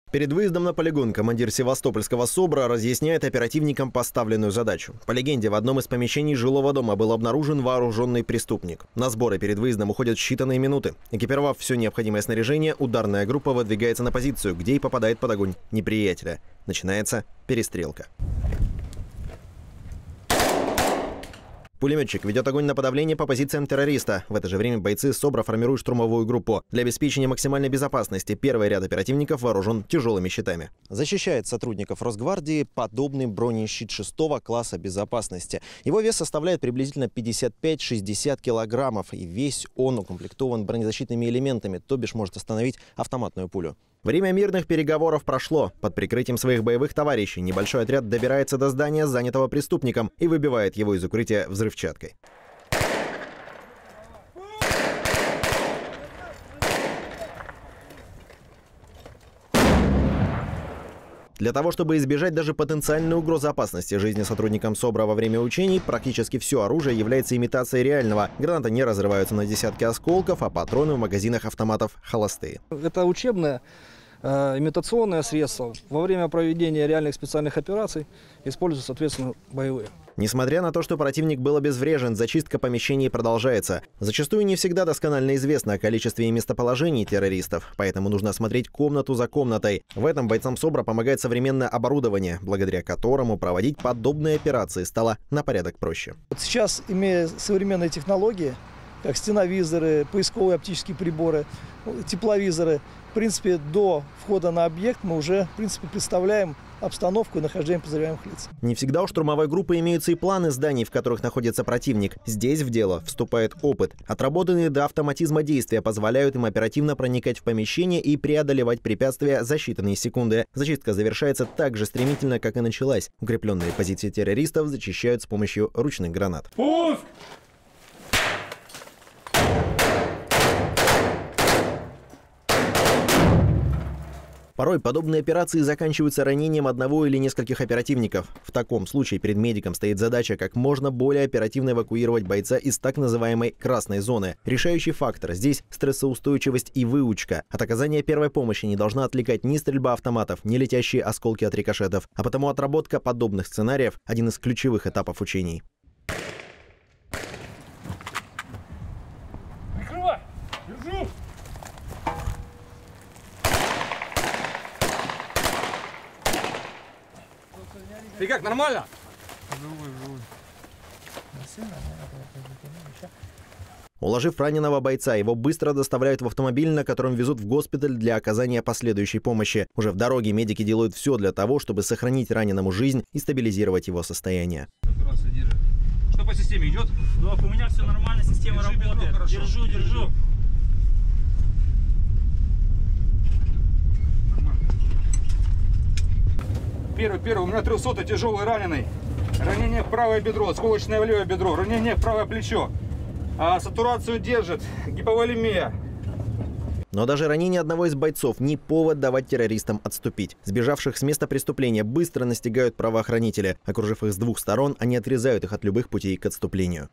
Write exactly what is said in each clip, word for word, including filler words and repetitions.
Перед выездом на полигон командир Севастопольского СОБРа разъясняет оперативникам поставленную задачу. По легенде, в одном из помещений жилого дома был обнаружен вооруженный преступник. На сборы перед выездом уходят считанные минуты. Экипировав все необходимое снаряжение, ударная группа выдвигается на позицию, где и попадает под огонь неприятеля. Начинается перестрелка. Пулеметчик ведет огонь на подавление по позициям террориста. В это же время бойцы СОБРа формируют штурмовую группу. Для обеспечения максимальной безопасности первый ряд оперативников вооружен тяжелыми щитами. Защищает сотрудников Росгвардии подобный бронещит шестого класса безопасности. Его вес составляет приблизительно пятьдесят пять — шестьдесят килограммов. И весь он укомплектован бронезащитными элементами, то бишь может остановить автоматную пулю. Время мирных переговоров прошло. Под прикрытием своих боевых товарищей небольшой отряд добирается до здания, занятого преступником, и выбивает его из укрытия взрывчаткой. Для того, чтобы избежать даже потенциальной угрозы опасности жизни сотрудникам СОБРа во время учений, практически все оружие является имитацией реального. Гранаты не разрываются на десятки осколков, а патроны в магазинах автоматов холостые. Это учебное э, имитационное средство. Во время проведения реальных специальных операций используются, соответственно, боевые. Несмотря на то, что противник был обезврежен, зачистка помещений продолжается. Зачастую не всегда досконально известно о количестве и местоположении террористов, поэтому нужно смотреть комнату за комнатой. В этом бойцам СОБРа помогает современное оборудование, благодаря которому проводить подобные операции стало на порядок проще. Вот сейчас, имея современные технологии, как стеновизоры, поисковые оптические приборы, тепловизоры, в принципе, до входа на объект мы уже, в принципе, представляем обстановку и нахождение подозреваемых лиц. Не всегда у штурмовой группы имеются и планы зданий, в которых находится противник. Здесь в дело вступает опыт. Отработанные до автоматизма действия позволяют им оперативно проникать в помещение и преодолевать препятствия за считанные секунды. Зачистка завершается так же стремительно, как и началась. Укрепленные позиции террористов зачищают с помощью ручных гранат. Пуск! Порой подобные операции заканчиваются ранением одного или нескольких оперативников. В таком случае перед медиком стоит задача как можно более оперативно эвакуировать бойца из так называемой красной зоны. Решающий фактор здесь стрессоустойчивость и выучка. От оказания первой помощи не должна отвлекать ни стрельба автоматов, ни летящие осколки от рикошетов. А потому отработка подобных сценариев – один из ключевых этапов учений. Прикрывай! Держу! Ты как, нормально? Уложив раненого бойца, его быстро доставляют в автомобиль, на котором везут в госпиталь для оказания последующей помощи. Уже в дороге медики делают все для того, чтобы сохранить раненому жизнь и стабилизировать его состояние. Что по системе идет? Док, у меня все нормально, система Держи работает. бедро, Держу, держу. Первый, первый, у меня трехсотый тяжелый раненый. Ранение в правое бедро, осколочное в левое бедро, ранение в правое плечо. А сатурацию держит, гиповолемия. Но даже ранение одного из бойцов не повод давать террористам отступить. Сбежавших с места преступления быстро настигают правоохранители. Окружив их с двух сторон, они отрезают их от любых путей к отступлению.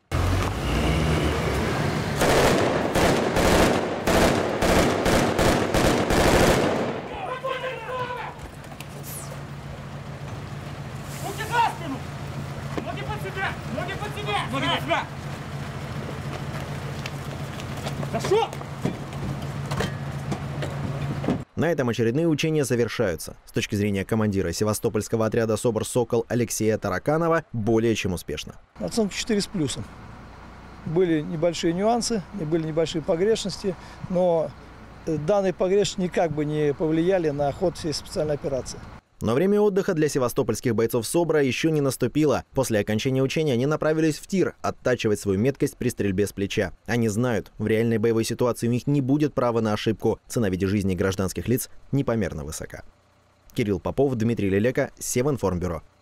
На этом очередные учения завершаются. С точки зрения командира Севастопольского отряда СОБР «Сокол» Алексея Тараканова, более чем успешно. Оценка четыре с плюсом. Были небольшие нюансы, были небольшие погрешности, но данные погрешности никак бы не повлияли на ход всей специальной операции. Но время отдыха для севастопольских бойцов СОБРа еще не наступило. После окончания учения они направились в тир оттачивать свою меткость при стрельбе с плеча. Они знают, в реальной боевой ситуации у них не будет права на ошибку. Цена в виде жизни гражданских лиц непомерно высока. Кирилл Попов, Дмитрий Лелека, Севинформбюро.